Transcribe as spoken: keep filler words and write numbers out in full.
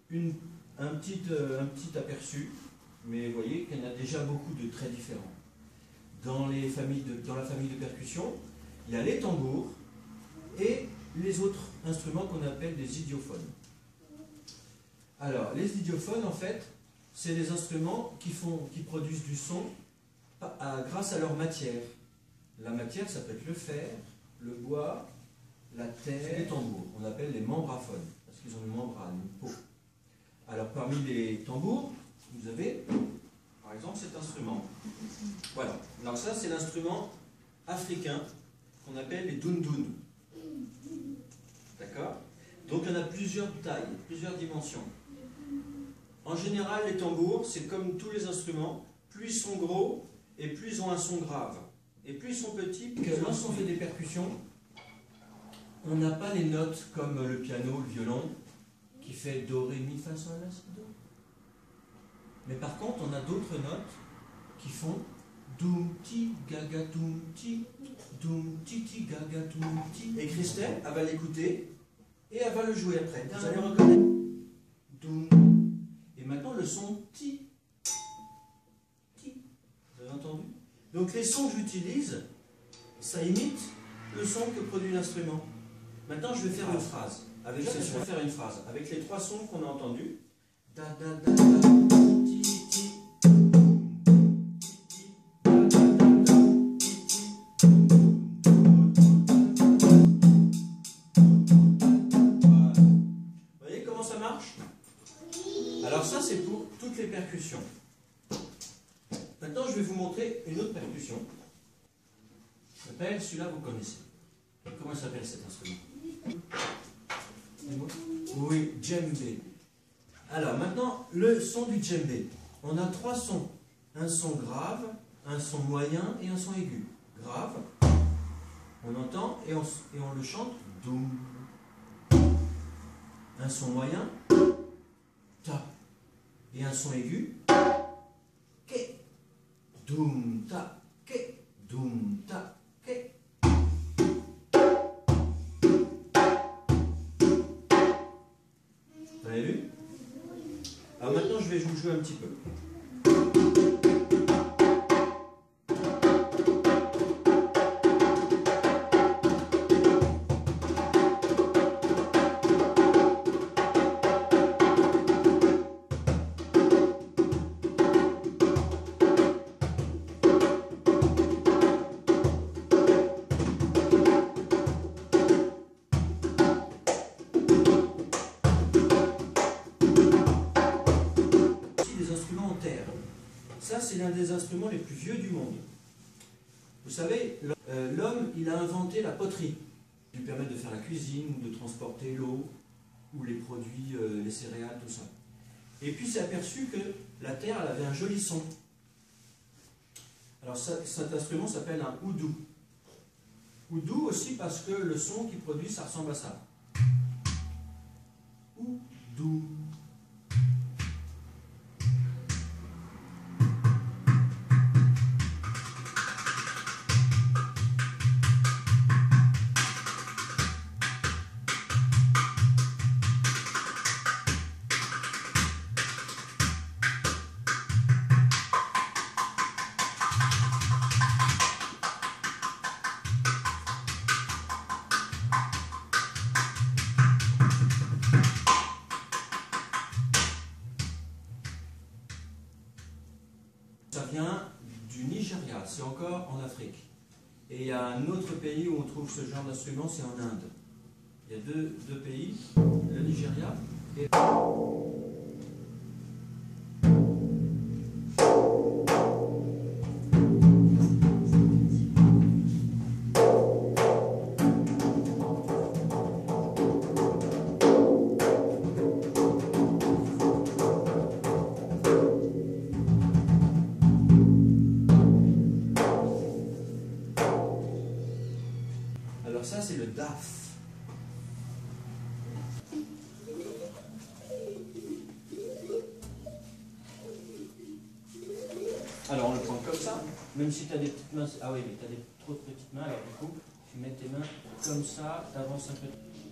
une, un, petit, euh, un petit aperçu, mais vous voyez qu'il y en a déjà beaucoup de très différents. Dans, les familles de, dans la famille de percussion, il y a les tambours et les autres instruments qu'on appelle des idiophones. Alors, les idiophones, en fait, c'est des instruments qui, font, qui produisent du son à, grâce à leur matière. La matière, ça peut être le fer, le bois, la terre, les tambours. On appelle les membraphones, parce qu'ils ont une membrane, une peau. Alors, parmi les tambours, vous avez, par exemple, cet instrument. Voilà. Alors ça, c'est l'instrument africain qu'on appelle les dundun. D'accord? Donc, il y en a plusieurs tailles, plusieurs dimensions. En général, les tambours, c'est comme tous les instruments, plus ils sont gros et plus ils ont un son grave. Et plus ils sont petits, que lorsqu'on fait des percussions, on n'a pas les notes comme le piano, le violon, qui fait do, ré, mi, fa, sol, la, si, do. Mais par contre, on a d'autres notes qui font doum, ti, gaga, doum, ti, doum, ti, ti, gaga, doum, ti. Et Christelle, elle va l'écouter et elle va le jouer après. Vous allez reconnaître. Doum. Et maintenant, le son ti, ti. Vous avez entendu? Donc les sons que j'utilise, ça imite le son que produit l'instrument. Maintenant, je vais faire une phrase. Avec ça, je vais faire une phrase. Avec les trois sons qu'on a entendus. Da, da, da, da, ti, ti. Vous voyez comment ça marche? Alors ça, c'est pour toutes les percussions. Maintenant, je vais vous montrer une autre percussion. Celui-là, vous connaissez. Comment s'appelle cet instrument? Oui, djembé. Alors maintenant, le son du djembé. On a trois sons. Un son grave, un son moyen et un son aigu. Grave, on entend et on, et on le chante. Doum. Un son moyen, ta. Et un son aigu, ke. Doum, ta, ke. Doum, ta, ke. Vous avez vu? Alors maintenant, je vais vous jouer un petit peu. Ça, c'est l'un des instruments les plus vieux du monde. Vous savez, l'homme, il a inventé la poterie, qui lui permet de faire la cuisine, ou de transporter l'eau, ou les produits, euh, les céréales, tout ça. Et puis, s'est aperçu que la terre, elle avait un joli son. Alors, ça, cet instrument s'appelle un oudou. Oudou aussi parce que le son qu'il produit, ça ressemble à ça. Oudou. Ça vient du Nigeria, c'est encore en Afrique. Et il y a un autre pays où on trouve ce genre d'instrument, c'est en Inde. Il y a deux, deux pays, le Nigeria et... Alors ça, c'est le daf. Alors on le prend comme ça, même si tu as des petites mains. Ah oui, mais tu as des trop de petites mains, alors du coup, tu mets tes mains comme ça, tu avances un peu.